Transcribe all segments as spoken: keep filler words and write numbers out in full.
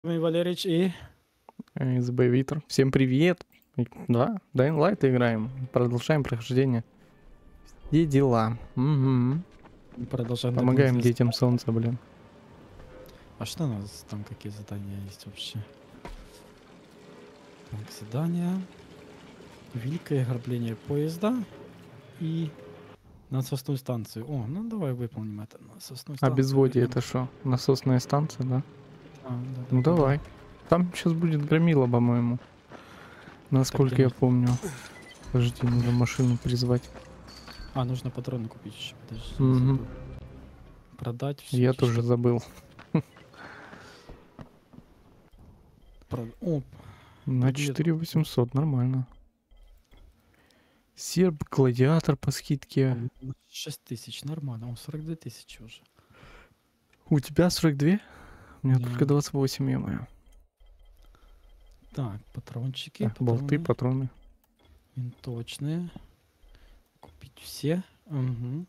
Валерич и... СБ Витер. Всем привет. Да, Dying Light играем. Продолжаем прохождение. Где дела? Угу. Продолжаем Помогаем дополнительные детям задания. солнца, блин. А что у нас там, какие задания есть вообще? Так, задания. Великое ограбление поезда и насосную станцию. О, ну давай выполним это. Насосную А станцию. безводье вернем. это что? Насосная станция, да? А, да, да, Ну да, давай. да. Там сейчас будет громила, по-моему. Насколько где я на- помню. Подожди, нужно машину призвать. А, нужно патроны купить еще. Подожди, я Угу. забыл. Продать все Я фишки. тоже забыл. Прод- О, На предмет. четыре восемьсот, нормально. Серб, гладиатор по скидке. шесть тысяч, нормально. О, сорок две тысячи уже. У тебя сорок два? У меня Да. только двадцать восемь, я Так, патрончики, Так, болты, патроны. патроны. Винтовочные. Купить все. Угу.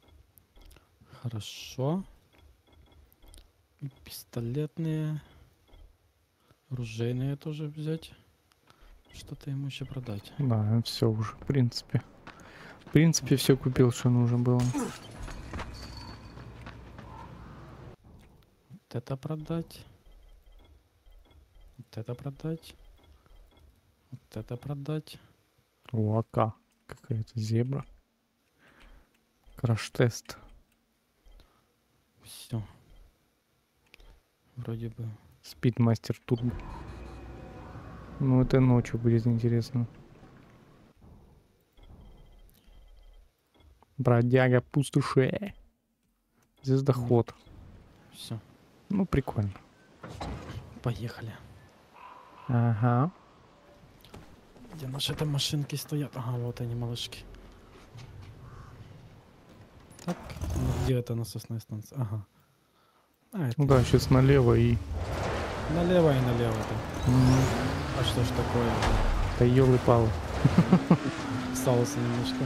Хорошо. И пистолетные. Оружейные тоже взять. Что-то ему еще продать. Да, все уже, в принципе. В принципе, все купил, что нужно было. Вот это продать. Вот это продать. Вот это продать. Лака. Какая-то зебра. Краш-тест. Все. Вроде бы. Спидмастер Турбо. Ну, это ночью будет интересно. Бродяга пустоши. Звездоход. Все. Ну, прикольно. Поехали. Ага. Где наши там машинки стоят? Ага, вот они, малышки. Так, ну где это насосная станция? Ага. А, это Ну да, сейчас налево и... налево и налево-то. Мгм. А что ж такое? Да ёлы-палы. Осталось немножко.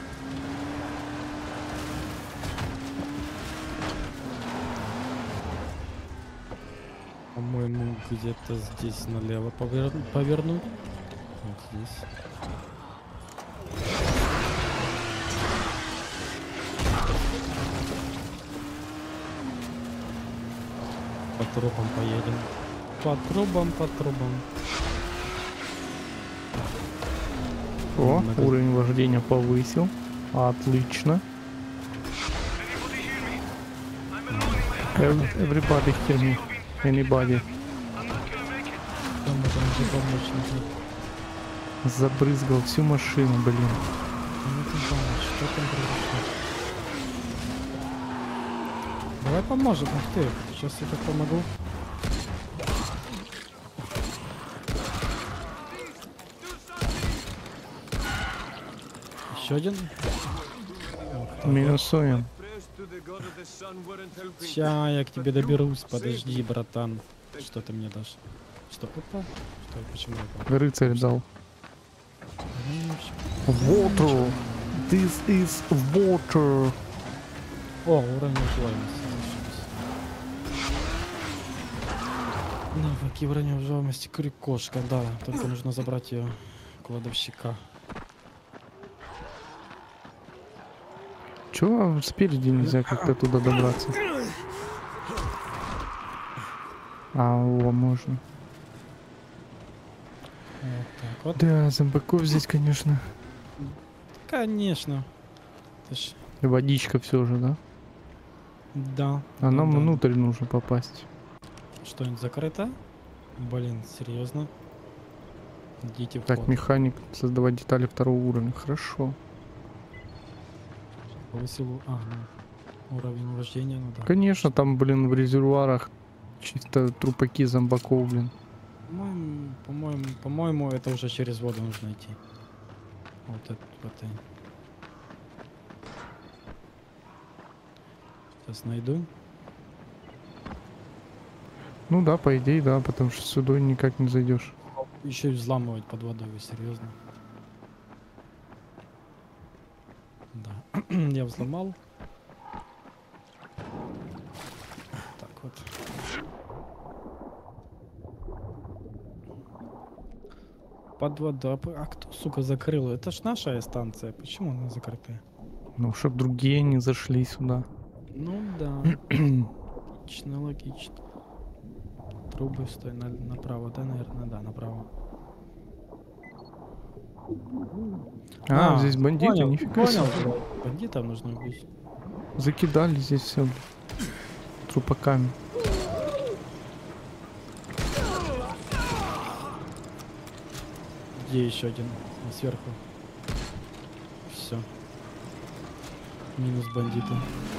По-моему, где-то здесь налево повер... повернуть. Вот здесь. По трубам поедем. По трубам, по трубам. О, Много- уровень вождения повысил. Отлично. Ev- Everybody hear me. Anybody. Там можем уже помочь. нужно. Забрызгал всю машину, блин. Кому там помочь? Что там произошло? Давай поможем. Ух ты, сейчас я так помогу. Еще один. Минусуем. Ща я к тебе доберусь. Подожди, братан. Что ты мне дашь? Что? Опа. Что? Почему это? Рыцарь дал. Ну, всё. Water. This is water. О, уровень выживаемости. Зашибись. Навыки уровня выживаемости. Крикошка, да. Только нужно забрать ее кладовщика. Чего спереди нельзя как-то туда добраться? А, о, можно. Вот так вот. Да, зомбаков здесь, конечно. Конечно. Ты ж... Водичка все же, да? Да. А нам да, да. внутрь нужно попасть. Что-нибудь закрыто? Блин, серьезно? Идите в Так, ход. механик, создавать детали второго уровня. Хорошо. Повысил, ага. Уровень вождения, ну да. Конечно, там, блин, в резервуарах чисто трупаки зомбаков, блин. По-моему, по-моему, по-моему, это уже через воду нужно идти. Вот это, вот это. Сейчас найду. Ну да, по идее, да, потому что сюда никак не зайдешь. Еще и взламывать под водой, вы серьезно? Да. Я взломал. Так вот. Под вода. А кто, сука, закрыл? Это ж наша станция. Почему она закрытая? Ну, чтоб другие не зашли сюда. Ну да. Логично, логично. Трубы стой на, направо, да, наверное, да, направо. А, здесь бандиты, понял, нифига понял. себе. Бандитов нужно убить. Закидали здесь все трупаками. Где еще один? А, сверху. Все. Минус бандиты.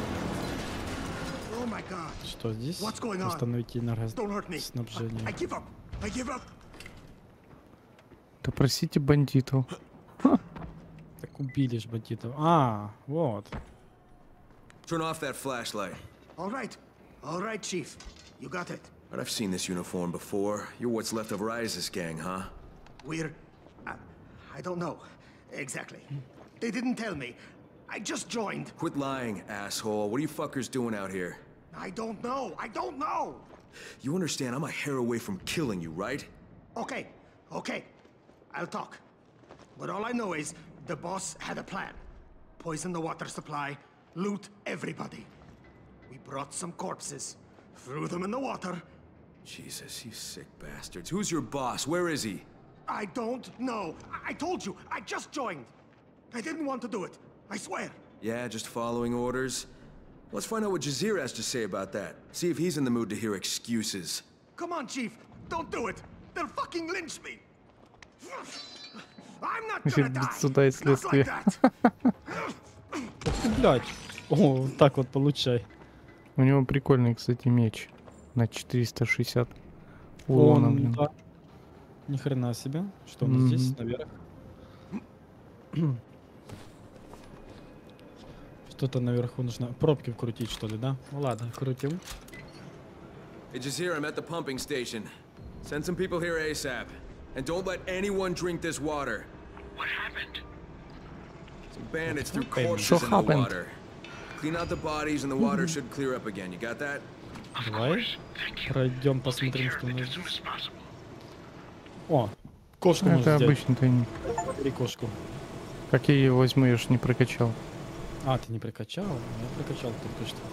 Oh my God. Что здесь? What's going on? Установить Don't hurt me. энергоснабжение. I give up. I give up. Допросите бандитов. Так убили ж бандитов. А, вот. Turn off that flashlight. All right. All right, Chief. You got it. But I've seen this uniform before. You're what's left of Rise's gang, huh? We're... Uh, I don't know. Exactly. They didn't tell me. I just joined. Quit lying, asshole. What are you fuckers doing out here? I don't know. I don't know. You understand I'm a hair away from killing you, right? Okay. Okay. I'll talk. But all I know is the boss had a plan. Poison the water supply, loot everybody. We brought some corpses, threw them in the water. Jesus, you sick bastards. Who's your boss? Where is he? I don't know. I, I told you, I just joined. I didn't want to do it. I swear. Yeah, just following orders? Let's find out what Jazeer has to say about that. See if he's in the mood to hear excuses. Come on, Chief. Don't do it. They'll fucking lynch me. I'm not gonna die. Суда и Not следствия. like that. Блять. О, вот так вот получай. У него прикольный, кстати, меч. На четыреста шестьдесят урона, Он, блин. да. Ни хрена себе. Что у нас Мгм. здесь наверх? Что-то наверху нужно. Пробки вкрутить, что ли, да? Ну ладно, крутим. Hey, Jazeer, I'm at the pumping station. Send some people here ASAP. And don't let anyone drink this water. What happened? Some bandits threw happened? corpses Что in the happened? water. Clean out the bodies and the water should clear up again. You got that? Of Давай course. Thank you. пройдем, We'll take посмотрим, care что of у it нас as soon здесь. as possible. О, кошку Это можно взять. обычный тайник. Бери кошку. Как я ее возьму, я ж не прокачал. А, ты не прокачал? Я прокачал только что.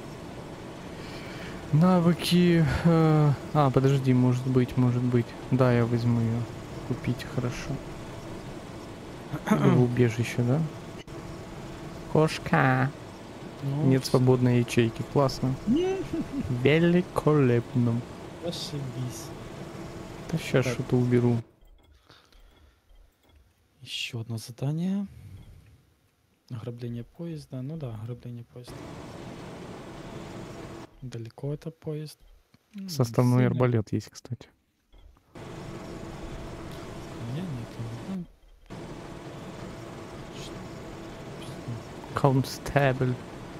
Навыки. э, А, подожди, может быть, может быть. Да, я возьму ее. Купить хорошо. Или в убежище, да? Кошка. Ну, Нет всё. свободной ячейки. Классно. Великолепно. Ошибись. Да сейчас Так. что-то уберу. Еще одно задание. Ограбление поезда. Ну да, ограбление поезда. Далеко это поезд. М, Составной сильно. арбалет есть, кстати. У меня нету. Ну, ш- Констебль.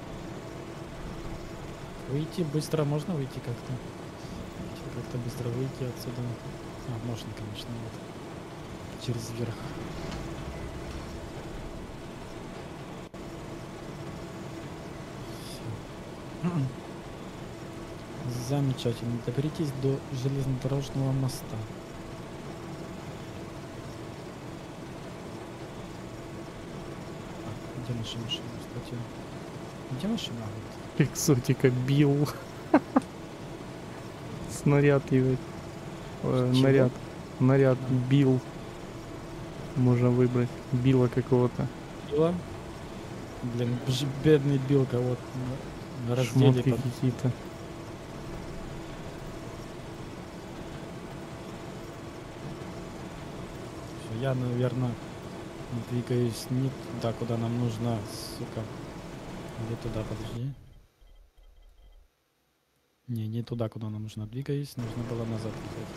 Выйти быстро можно выйти как-то? Как-то быстро выйти отсюда. А, можно, конечно, вот. Через верх. Всё. Замечательно. Доберитесь до железнодорожного моста. Так, где наша машина, кстати? Где машина? Вот. Экзотика бил. Снаряд его. Э, Чего? наряд. Наряд А. бил. Можно выбрать. Била какого-то. Билла. Блин, бж- бедный Билка, вот на- на разделе Шмотки под- какие-то. Всё, я, наверное, двигаюсь не туда, куда нам нужно, сука. Или туда, подожди. Не, не туда, куда нам нужно. Двигаюсь, нужно было назад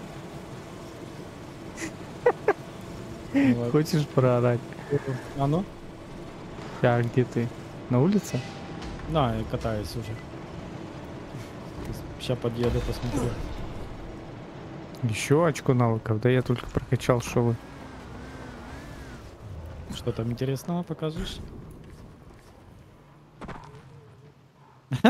ехать. Вот. Хочешь проорать? А ну? А где ты? На улице? Да, я катаюсь уже. Сейчас подъеду, посмотрю. Еще очко навыков. Да я только прокачал, что вы. Что там интересного покажешь?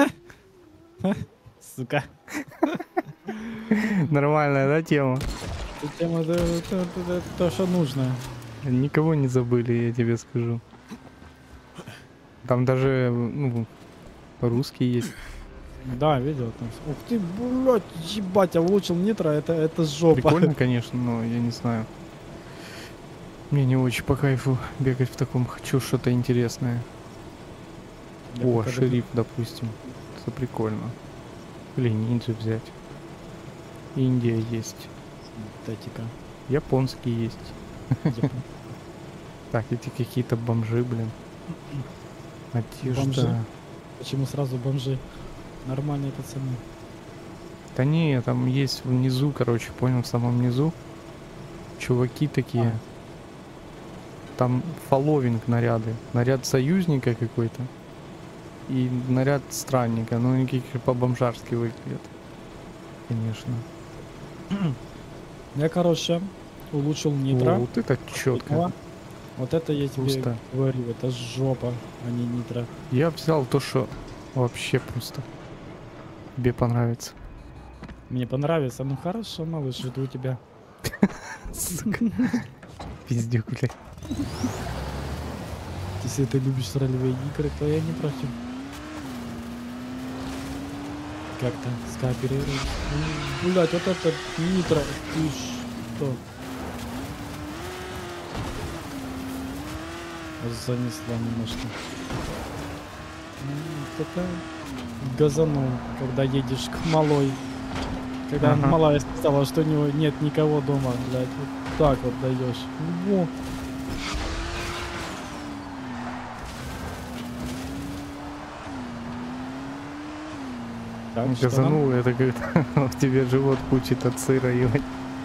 Сука. Нормальная, да, тема? Эта тема, да, это, это- это то, что нужно. Никого не забыли, я тебе скажу. Там даже, ну, русские есть. Да, видел там. Ух ты, блядь, ебать, я улучшил нитро, это, это жопа. Прикольно, конечно, но я не знаю. Мне не очень по кайфу бегать в таком. Хочу что-то интересное. Я О, пока шериф, допустим. Это прикольно. Или ниндзя взять. Индия есть. даже- Татика. Японский есть. Япон- Так, эти какие-то бомжи, блин. Одежда. Бомжи? Почему сразу бомжи? Нормальные пацаны. Да не, там есть внизу, короче, понял, в самом низу. Чуваки такие. Там фолловинг наряды. Наряд союзника какой-то. И наряд странника. Ну, они какие по-бомжарски выглядят. Конечно. Я, короче, улучшил О, нитро. вот это четко. Поняла? Вот это я тебе Просто. говорю, это жопа, а не нитро. Я взял то, что вообще просто тебе понравится. Мне понравится. Ну хорошо, малыш, жду тебя. Сука. Пиздюк, блядь. Если ты любишь ролевые игры, то я не против. Как-то скооперировать. Блять, вот это нитро. Ты что? Занесла немножко. Ну, вот это газанул, когда едешь к малой. Когда Ага. малая сказала, что у него нет никого дома, блядь, вот так вот даешь. Во. Так, что там? Газанул, это когда в тебе живот пучит от сыра, ебать.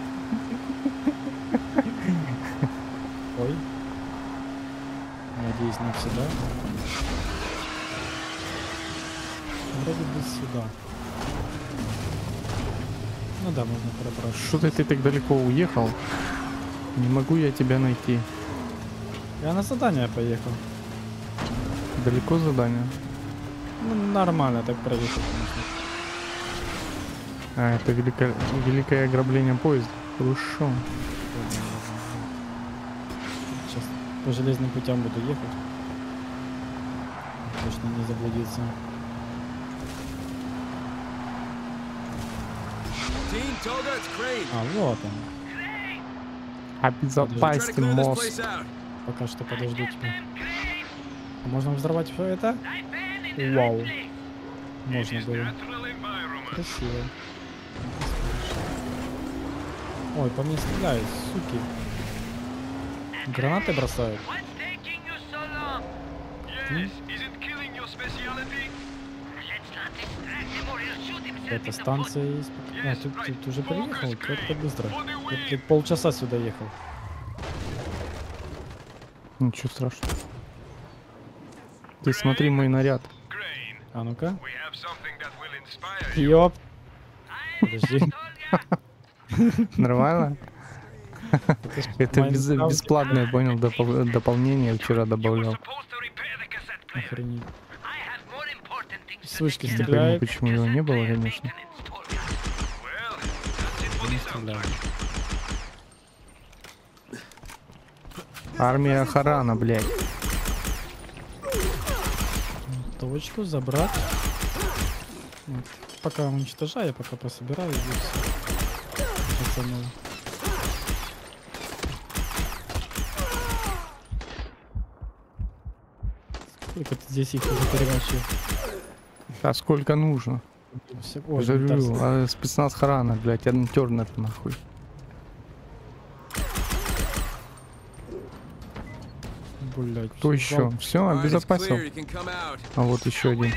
Ой. Надеюсь, навсегда. Вроде бы сюда. Ну да, можно пробраться. Что-то ты так далеко уехал. Не могу я тебя найти. Я на задание поехал. Далеко задание? Ну, нормально так проехал, конечно. А, это великое, великое ограбление поезда. Хорошо. Сейчас по железным путям буду ехать. Точно не заблудиться. Team, Toga, it's Crane. А, вот он. Trying to Обезопасьте clear this мост. place out. Пока что подожду тебя. А можно взорвать все это? Вау. Можно было. Красиво. Ой, по мне стреляют, суки. Гранаты бросают. Это станция есть. А, ты, ты- ты уже приехал? Как-то быстро. Я, ты полчаса сюда ехал. Ничего страшного. Ты смотри мой наряд. А ну-ка. Ёп. Подожди. Нормально? Это ж Это без- Майнкрафт. бесплатное, понял, допол- дополнение вчера добавлял. Охренеть. С вышки Не пойму, стреляет. почему его не было, конечно. Не стреляет. Армия Харана, блядь. Точку забрать. Вот. Пока уничтожаю, пока пособираю здесь. Пацанов. Сколько ты здесь их уже перемочил? А сколько нужно? Все- Ой, Жарю, инвентарь. а спецназ Харана, блядь, Тернер нахуй. Блядь, Кто еще? Все, All right, it's обезопасил. clear. You can come out. А вот еще один.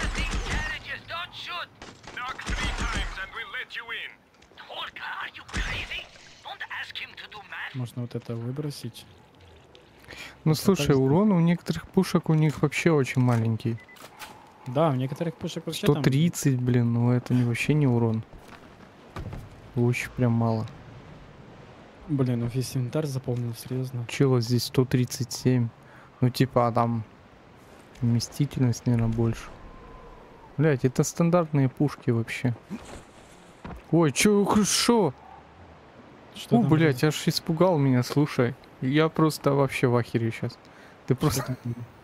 Можно вот это выбросить. Ну Это слушай, так урон у некоторых пушек у них вообще очень маленький. Да, у некоторых пушек вообще там... сто тридцать, блин, ну это не вообще не урон. Очень прям мало. Блин, ну весь инвентарь заполнил, серьезно. Чего здесь сто тридцать семь? Ну типа, а там вместительность, наверное, больше. Блять, это стандартные пушки вообще. Ой, чё, хорошо? Что О, там блядь, аж испугал меня, слушай. Я просто вообще в ахере сейчас. Ты было? просто, Что там было?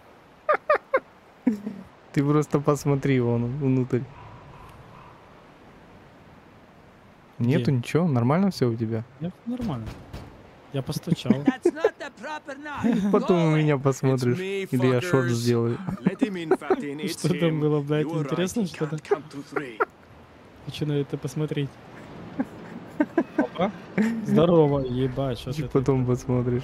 ты просто посмотри вон внутрь. Нету Где? ничего, нормально все у тебя? Я нормально. Я постучал. That's not the proper knock. Потом Go у away. меня It's посмотришь. me, Или я шорт fuckers. сделаю. Let him in, Fatin. It's Что там him. было, блядь, You were right, интересно he что-то? can't count to three. Хочу на это посмотреть. Опа. Здорово, ебать, что ты Потом посмотришь.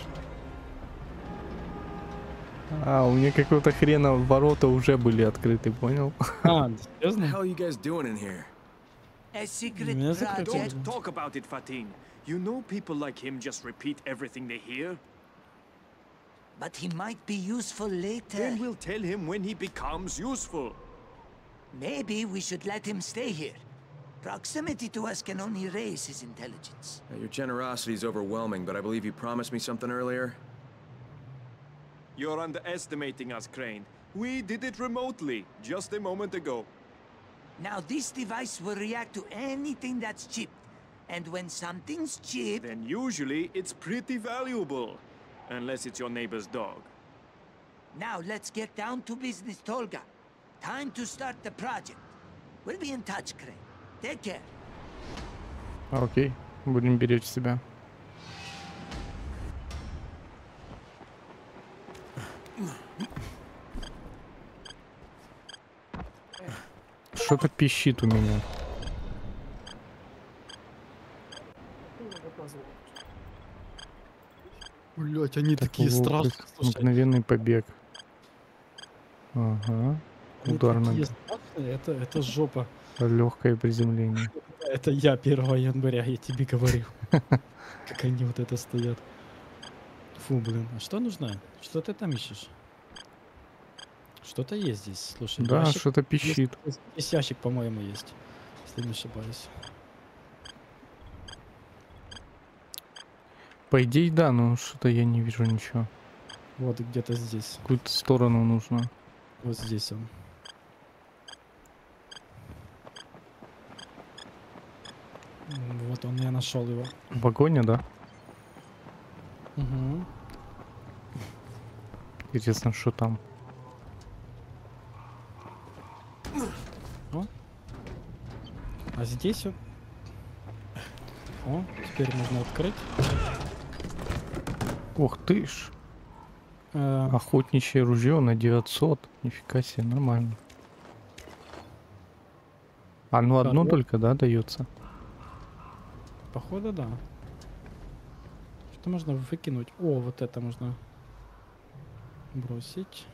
А, у меня какого-то хрена ворота уже были открыты, понял? А, What the серьезно? hell are you guys doing in here? A secret Меня закрыто. project. Don't talk about it, Fatin. You know people like him just repeat everything they hear? But he might be useful later. Then we'll tell him when he becomes useful. Maybe we should let him stay here. Proximity to us can only raise his intelligence. Uh, Your generosity is overwhelming, but I believe you promised me something earlier. You're underestimating us, Crane. We did it remotely, just a moment ago. Now this device will react to anything that's chipped. And when something's chipped, Then usually it's pretty valuable. Unless it's your neighbor's dog. now let's get down to business, Tolga. Time to start the project. We'll be in touch, Crane. Take care. Окей, будем беречь себя. Что-то пищит у меня. Блять, они такие Такого страшные. вот Слушай, мгновенный побег. Ага. они Удар такие ногой. страшные, это, это жопа. Легкое приземление. Это я первого января, я тебе говорю. Как они вот это стоят. Фу, блин. А что нужно? Что ты там ищешь? Что-то есть здесь, слушай. Да, ящик- что-то есть- пищит. есть- Есть ящик, по-моему, есть. Если не ошибаюсь. По идее, да, но что-то я не вижу ничего. Вот где-то здесь. В какую-то сторону нужно. Вот здесь он. М, Вот он, я нашел его. Погоня, да? Угу. Интересно, что там. А здесь вот. О, теперь можно открыть. Ух ты ж. Э, Охотничье ружье на девятьсот. Нифига себе, нормально. Оно одно Хорош. только, да, дается? Походу, да. Что можно выкинуть? О, вот это можно бросить.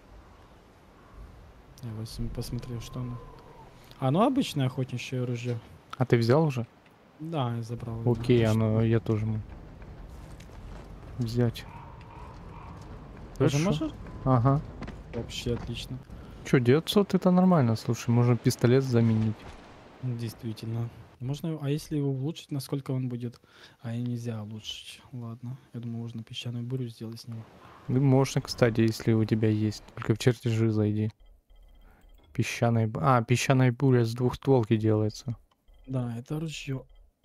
Я возьму, посмотрю, что оно. Оно обычное охотничье ружье. А ты взял уже? Да, я забрал. его. Окей, Отлично. оно я тоже могу взять. Тоже Хорошо. можешь? Ага. Вообще отлично. Че, девятьсот это нормально, слушай, можно пистолет заменить. Действительно. Можно, его- а если его улучшить, насколько он будет? А и нельзя улучшить. Ладно. Я думаю, можно песчаную бурю сделать с него. Ну, можно, кстати, если у тебя есть. Только в чертежи зайди. Песчаная... б- А, песчаная буря с двухстволки делается. Да, это ружье.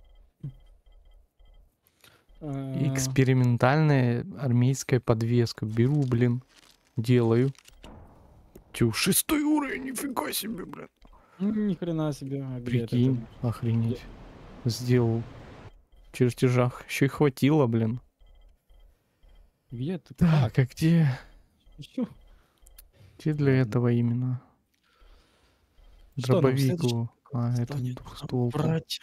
Э, Экспериментальная армейская подвеска. Беру, блин. Делаю. Тю, шестой уровень, нифига себе, блин. м, Ни хрена себе. А где это Прикинь, охренеть. Сделал. В чертежах. Еще и хватило, блин. ты? Где ты? Так, а где? Ещё? Где для Ладно. этого именно? Что нам Дробовик следующий его. А, это станет двухстволка. брать?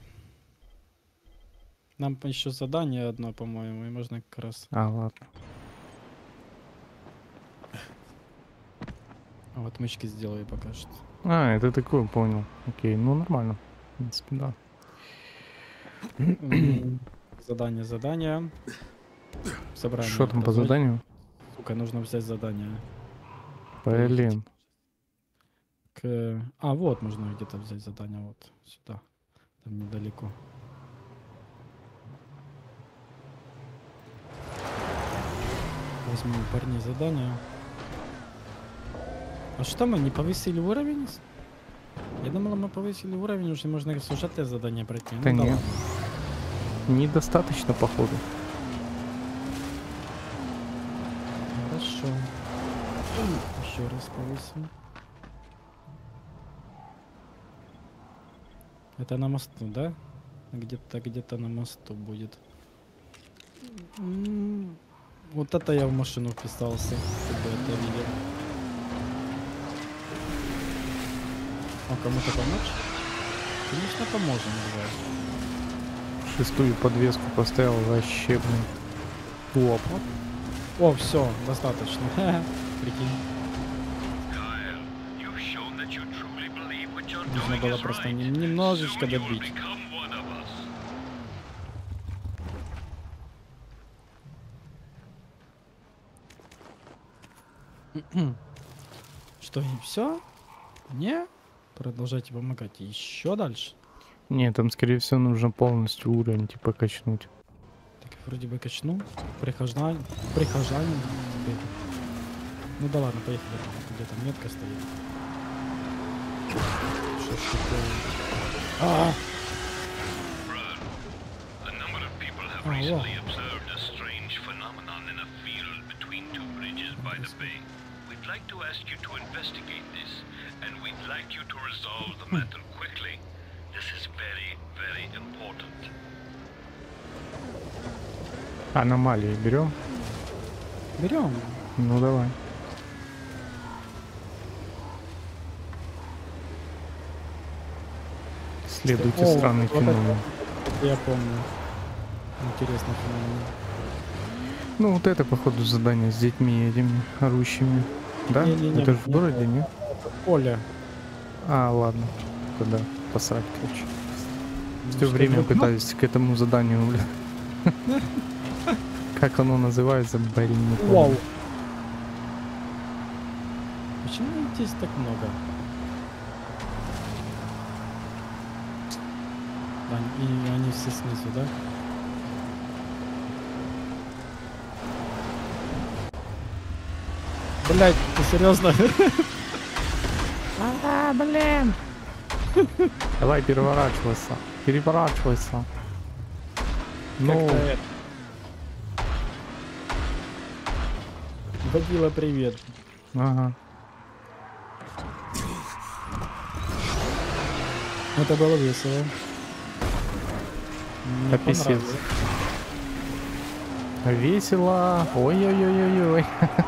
Нам еще задание одно, по-моему, и можно как раз. А, ладно. А вот мышки сделаю пока что. А, это такое, понял. Окей, ну нормально. В принципе, да. М, Задание, задание. Собрание. Что там по Позволь- заданию? Сука, нужно взять задание. Блин. К... А, вот можно где-то взять задание. Вот сюда. Там недалеко. Возьмем у парней задание. А что мы не повысили уровень? Я думала, мы повысили уровень, уже можно сюжетное задание пройти. Ну Да да нет. ладно. Недостаточно, походу. Хорошо. Еще раз повысим. Это на мосту, да? Где-то, где-то на мосту будет. М, Вот это я в машину вписался, чтобы это видел. А кому-то помочь? Конечно, поможем, давай. Шестую подвеску поставил вообще, блин. Топ. О, все, достаточно. Прикинь. Нужно было просто не- немножечко добить. Что, и все? Не? Продолжайте помогать еще дальше. Нет, там, скорее всего, нужно полностью уровень, типа, качнуть. Так, вроде бы качну. Прихожан... Прихожане. теперь. Ну да ладно, поехали. Где там метка стоит. Что ж такое? А! A number of people have Oh, wow. recently observed a strange phenomenon in a field between two bridges by the bay. We'd like to ask you to investigate this, and we'd like you to resolve the matter quickly. This is very, very important. Аномалии берем? Берем. Ну давай. Следуйте О, странный вот это- феномен. это я помню. Интересный феномен. Ну вот это, походу, задание с детьми этими орущими. Да? Не-не-не, Это же в не городе, то. не? Оля. А, ладно. Тогда посрать, короче. Ну, Все что, время ну, пытаюсь к этому заданию, бля. Как оно называется, блин, не помню. Вау. Почему здесь так много? Да, и они все снизу, да? Блять, ты серьезно? А, блин. Давай переворачивайся. Переворачивайся. Ну, Как-то это. Водила, привет. ага. Это было весело. Мне Да писец. понравилось. Весело. Ой-ой-ой-ой-ой.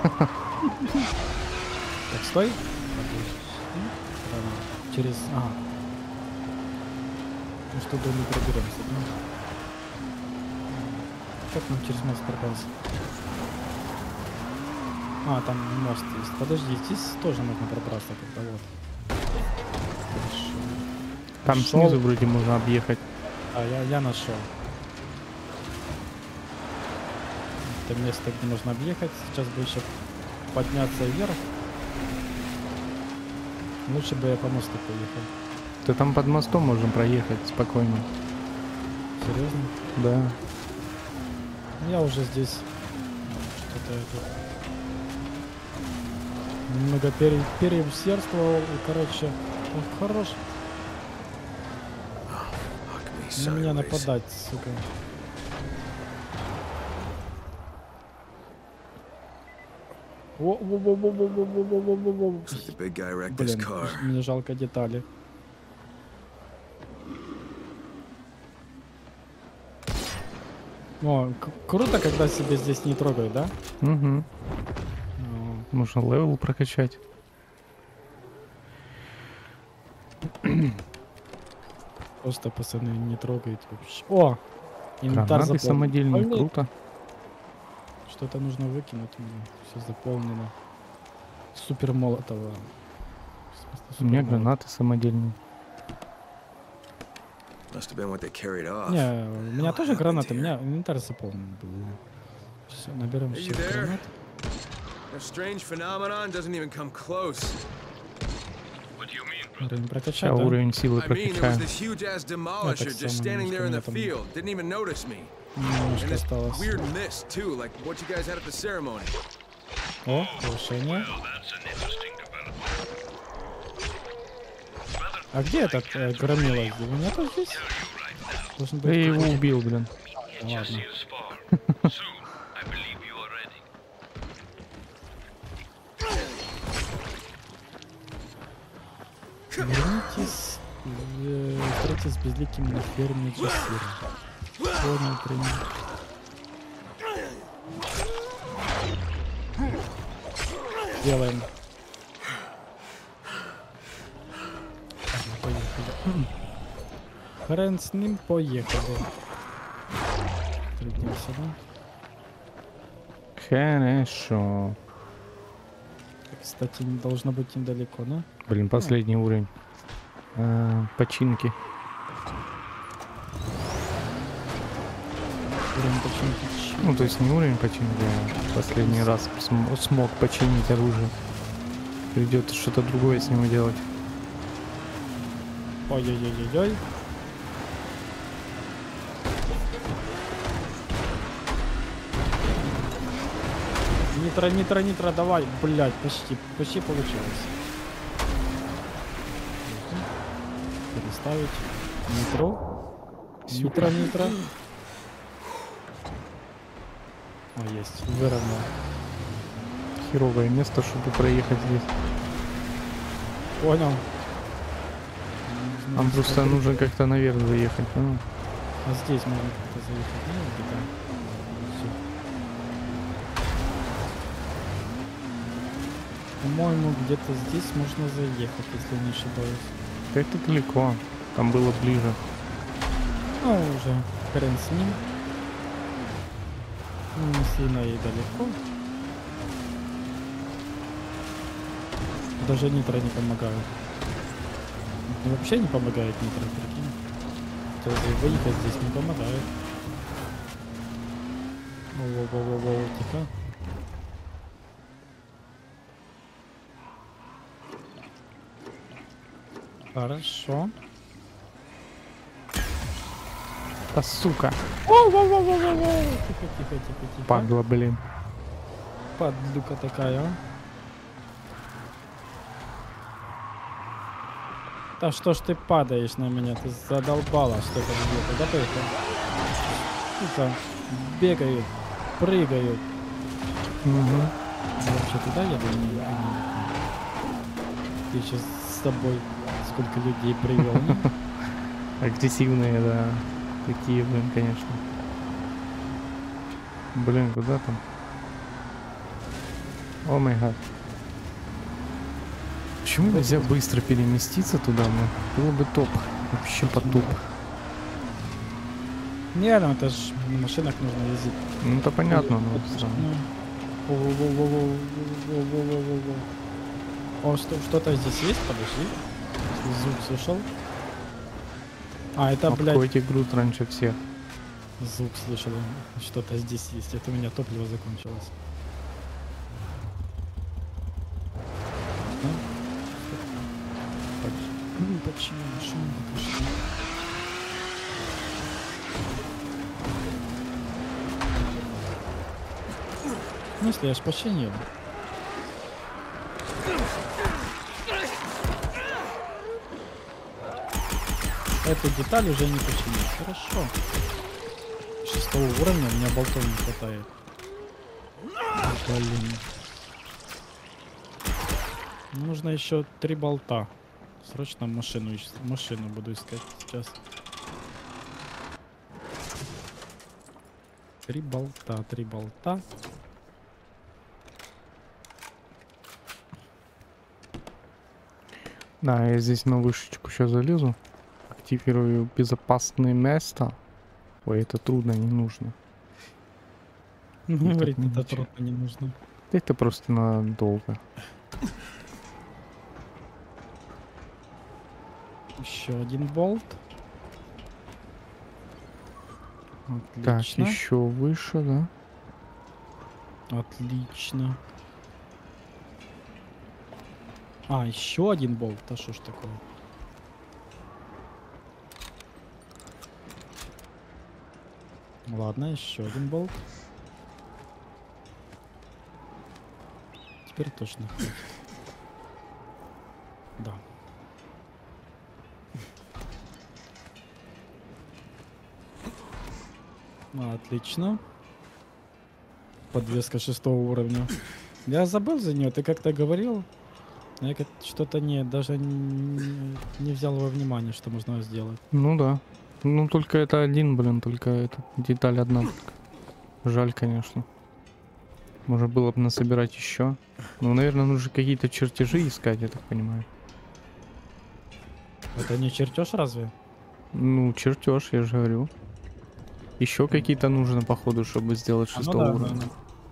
Так, стой. Ладно, через... Ага. Ну что, мы проберемся, да? Как нам через мост пробраться? А, там мост есть. Подожди, здесь тоже нужно пробраться как-то, вот. Хорошо. Там Нашел. снизу вроде можно объехать. А, я, я нашел. Это место, где нужно объехать. Сейчас бы еще подняться вверх. Лучше бы я по мосту поехал. Да там под мостом можем проехать спокойно. Серьезно? Да. Ну, я уже здесь. Что-то это... Немного пере... переусердствовал. И, короче, он хорош. Fuck me На меня sideways. нападать, сука. Во-во-во-во-во-во-во-во-во-во-во. Looks like the big guy wrecked this Блин, car. мне жалко детали. О, к- круто, когда себя здесь не трогают, да? Угу. О, Можно левел прокачать. просто пацаны не трогают вообще. О! Инвентарь Гранаты заполнен. самодельные, Блин, круто. Что-то нужно выкинуть мне. Все заполнено. Супер молотово. У меня гранаты самодельные. Must have been what they carried off. Не, у меня Hell тоже happened гранаты, у here? меня инвентарь заполнен был. Все, наберем Are все you there? гранат. A strange phenomenon doesn't even come close. What do you mean, Уровень Сейчас прокачать, да? уровень силы I mean, there was прокачаем. this huge ass demolisher так just само standing there in the немножко field. Didn't even notice me. Немножко And this осталось. weird mist too, like what you guys had at the ceremony. О, повышение. Well, that's an interesting development. Rather А где этот э, громила? Его нету здесь? Должен быть. Я его какой-то- убил, блин. These Ладно. chassiers far. Soon, I believe you are ready. Вернитесь, э, встретитесь с безликим на ферме Джасира. Понял, принял. Делаем. Ладно, поехали. Хрен с ним, поехали. Трудимся, да? Хорошо. Кстати, не должно быть недалеко, да? Блин, последний уровень. А, починки. Уровень починки. Ну, то есть не уровень починки, а последний раз см- смог починить оружие. Придется что-то другое с ним делать. Ой-ой-ой-ой-ой. Нитро, нитро, нитро, давай. Блять, почти, почти получилось. Переставить. Нитро. Нитро, нитро. О, есть. Выровнял. Херовое место, чтобы проехать здесь. Понял. Нам просто нужно как-то наверх заехать. Ну, А здесь можно как-то заехать. Ну, где-то. Всё. По-моему, где-то здесь можно заехать, если не ошибаюсь. это далеко. Там было ближе. Ну, уже хрен с ним. Ну, не сильно и далеко. Даже нитро не помогают. Ну, вообще не помогает нитро, прикинь. То есть выехать здесь не помогает. Воу-воу-воу-воу, тихо. Хорошо. Да сука. Воу-воу-воу-воу-воу. Тихо, тихо, тихо, тихо. Падла, блин. Подлюка такая, а. Да что ж ты падаешь на меня? Ты задолбала, что это где-то. Да поехали. Сука, бегают, прыгают. Угу. Вообще туда я бы не, не... Ты сейчас с тобой сколько людей привел. ну? Агрессивные, да. Такие, блин, конечно. Блин, куда там? О май гад. Почему нельзя быстро переместиться туда? Ну, было бы топ. Вообще потоп. Не, ну это ж на машинах нужно ездить. Ну это понятно, но вот Ну, странно. во-во-во-во-во-во-во-во-во-во. О, что, что-то здесь есть? Подожди. Звук слышал? А, это, блядь, Откройте груд раньше всех. звук слышал. Что-то здесь есть. Это у меня топливо закончилось. А? Ну, почему? Почему? Почему? В смысле, я ж починил. Эту деталь уже не починил. Хорошо. Шестого уровня у меня болтов не хватает. Блин. Нужно еще три болта. Срочно машину, ищ- машину буду искать сейчас. Три болта, три болта. Да, я здесь на вышечку сейчас залезу. Активирую безопасное место. Ой, это трудно, не нужно. Ну, так говорит, не это ничего. трудно не нужно. Это просто надолго. Еще один болт. Так, Отлично. еще выше, да? Отлично. А, еще один болт. Да что ж такое? Ладно, еще один болт. Теперь точно хватит. Да. Отлично. Подвеска шестого уровня. Я забыл за нее, ты как-то говорил. но Я как- что-то не, даже не, не взял во внимание, что можно сделать. Ну да. Ну только это один, блин, только эта деталь одна. только. Жаль, конечно. Можно было бы насобирать еще. Ну, наверное, нужно какие-то чертежи искать, я так понимаю. Это не чертеж разве? Ну, чертеж, я же говорю. Еще какие-то нужно, походу, чтобы сделать А, ну шестого да, уровня.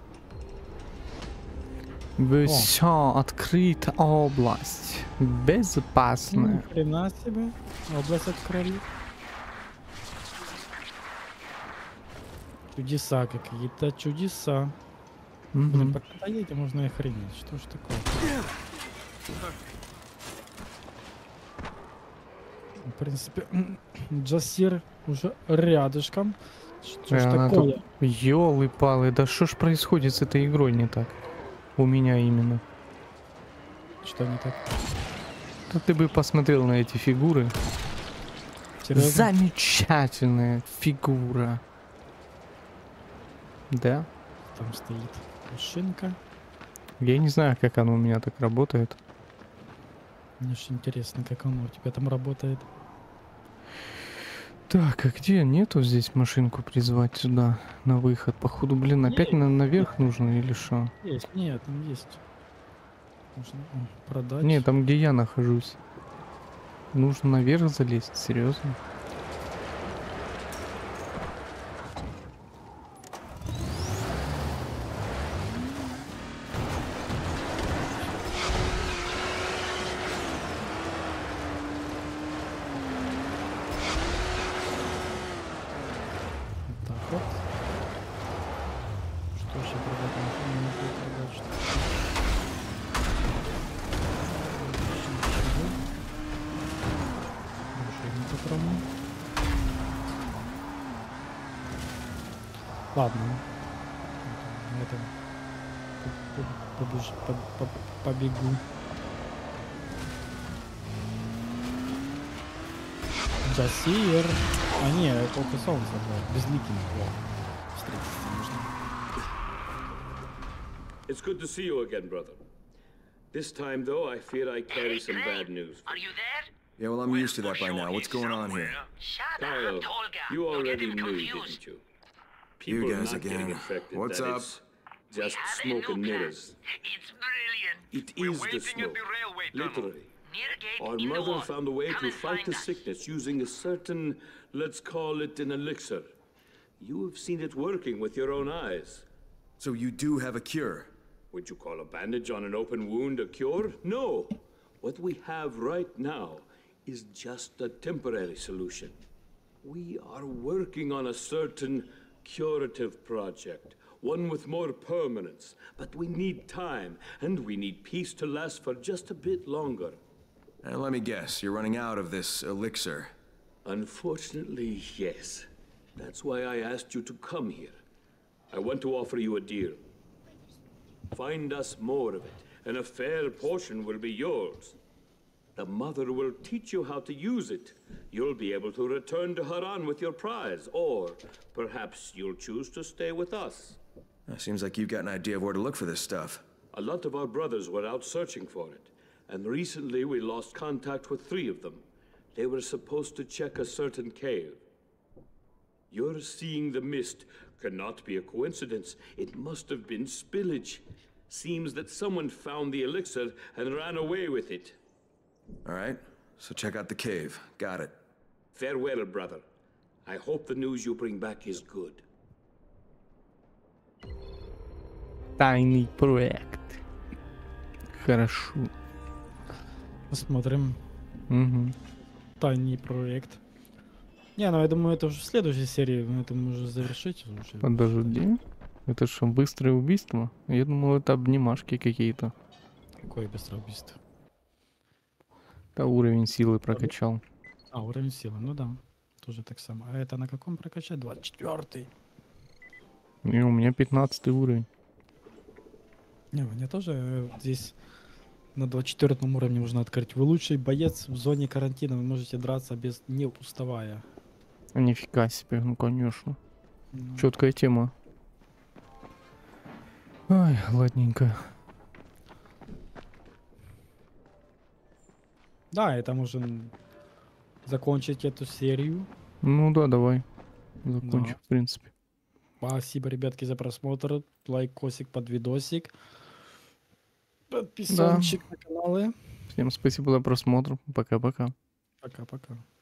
да. Все, открыта область. Безопасная. Ни хрена себе. Область открыли. Чудеса какие-то, чудеса. Мгм. Блин, пока доедем, можно и охренеть. Что ж такое? В принципе, Джасир уже рядышком. Что Э, ж она такое? тут- Ёлы-палы, да что ж происходит с этой игрой не так? У меня именно. Что не так? Да ты бы посмотрел на эти фигуры. Серьезно? Замечательная фигура. Да? Там стоит машинка. Я не знаю, как оно у меня так работает. Мне же интересно, как оно у тебя там работает. Так, а где? Нету здесь машинку призвать сюда на выход? Походу, блин, опять на наверх нужно или что? Есть, нет, там есть. Можно о, продать. Не, там где я нахожусь. Нужно наверх залезть, серьезно? Вот так вот. Что еще продать? Ничего не могу продать, что ли? Ничего. Больше не патроны. Ладно. На этом по- по- побеж- по- по- побегу. Джасир. А не, это только солнце было. Безликий был. Встретиться нужно. It's good to see you again, brother. This time, though, I fear I carry some bad news. Are you there? Yeah, well, I'm used to that by now. What's going on here? Shut Kyle, up, Tolga. you You're already getting knew, confused. didn't you? You People guys not getting again. infected, What's that up? it's just We have a smoke new and plan. mirrors. It's brilliant. It We're is the waiting smoke. at the railway tunnel. Literally. Near a gate Our in the mother wall. found a way Come to and fight find the us. sickness using a certain, let's call it an elixir. You have seen it working with your own eyes. So you do have a cure? Would you call a bandage on an open wound a cure? No. What we have right now is just a temporary solution. We are working on a certain curative project, one with more permanence. But we need time, and we need peace to last for just a bit longer. And let me guess, you're running out of this elixir. Unfortunately, yes. That's why I asked you to come here. I want to offer you a deal. Find us more of it, and a fair portion will be yours. The mother will teach you how to use it. You'll be able to return to Haran with your prize, or perhaps you'll choose to stay with us. Uh, Seems like you've got an idea of where to look for this stuff. A lot of our brothers were out searching for it, and recently we lost contact with three of them. They were supposed to check a certain cave. Your seeing the mist cannot be a coincidence. It must have been spillage. Seems that someone found the elixir and ran away with it. All right, so check out the cave. Got it. Farewell, brother. I hope the news you bring back is good. Тайный проект. Хорошо. Посмотрим. Угу. Тайный проект. Не, ну я думаю, это уже в следующей серии мы это можем завершить уже. Подожди. Это что, быстрое убийство? Я думал, это обнимашки какие-то. Какое быстрое убийство? Да, уровень силы прокачал. А, уровень силы, ну да. Тоже так само. А это на каком прокачать? двадцать четвёртый. И у меня пятнадцатый уровень. Не, у меня тоже э, здесь на двадцать четвёртом уровне можно открыть. Вы лучший боец в зоне карантина. Вы можете драться без не уставая. А нифига себе, ну конечно. Ну, Четкая тема. Ай, ладненько. Да, это можем закончить эту серию. Ну да, давай. Закончим, Да. в принципе. Спасибо, ребятки, за просмотр. Лайкосик под видосик. Да. Подписончик на каналы. Всем спасибо за просмотр. Пока-пока. Пока-пока.